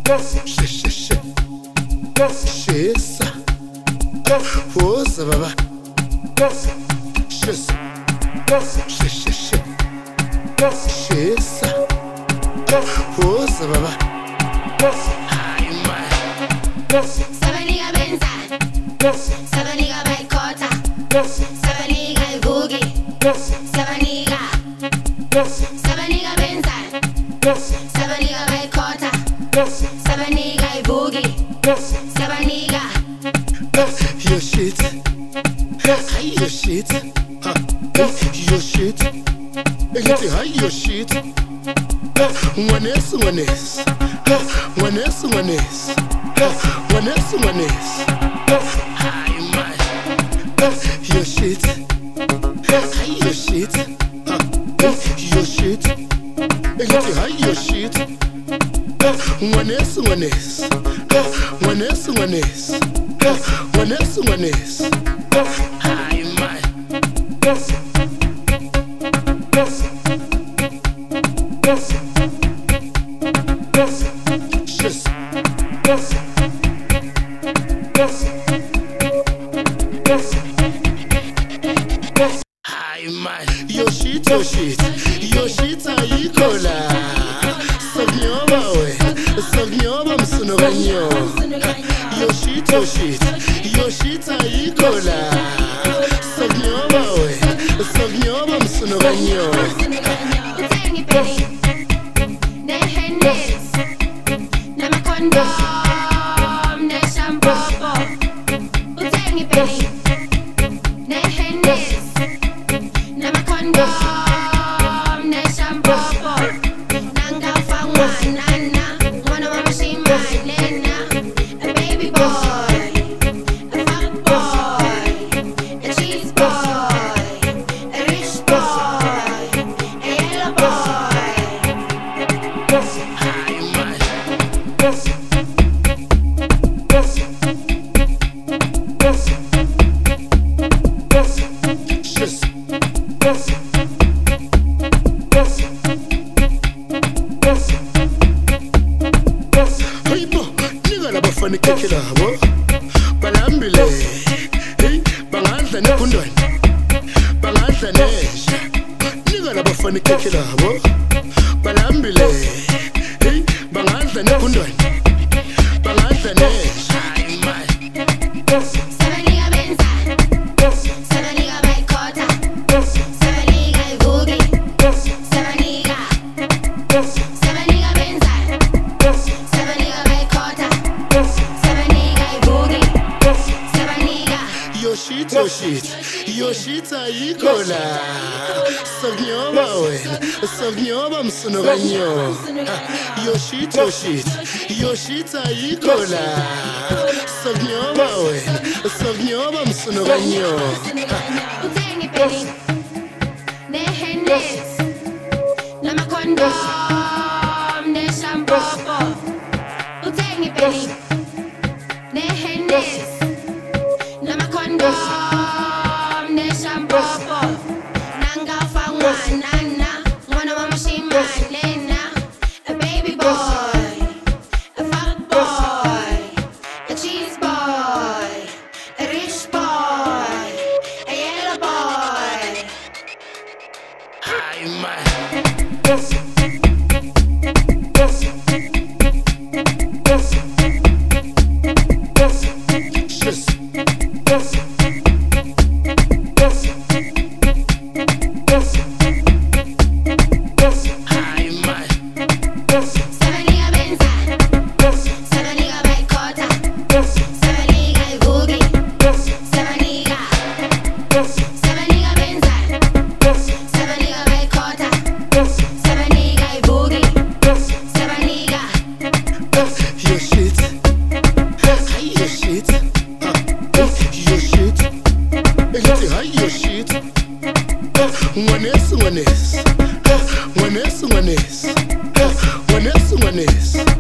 Shisa Woza baba Shisa Shisa Woza baba Sabaniga benza Sabaniga baikota Sabaniga ivugi Sabaniga benza Sabaniga baikota Sabaniga ivugi Sabaniga Your shit Your shit Your shit Your shit One is Your shit Your shit Your shit Your shit One is Your shit ayikola Sagnyoba we Sagnyoba msunoganyo Your shit ayikola Sagnyoba we Sagnyoba msunoganyo Utengi pili Nehenes Namakondom Neshampopo Utengi pili Nehenes Namakondom Neshampopo Nanga fangwa nana Mwana wa mshima nena A baby boy A fat boy A cheese boy A rich boy A yellow boy Kilabo balambile hey bangadla nekundwane bangadla nesha nika labafana kilabo balambile hey bangadla nekundwane bangadla nesha Sabaniga benza Sabaniga baikota Sabaniga ivugi Sabaniga benza Sabaniga baikota Sabaniga ivugi Sabaniga Your shit ayikola Sagnyoba wena Sagnyoba msunoganyo Your shit ayikola Sagnyoba wena Sagnyoba msunoganyo Utengi pili Nehenes Namakondom Neshampopo Utengi pili Nehenes Namakondom Neshampopo Nanga fangwa nana Mwana wa mshima nena A baby boy A fat boy A cheese boy A rich boy A yellow boy Sabaniga benza Sabaniga baikota Sabaniga ivugi Sabaniga benza Sabaniga baikota Sabaniga ivugi Sabaniga Your shit Your shit Your shit One is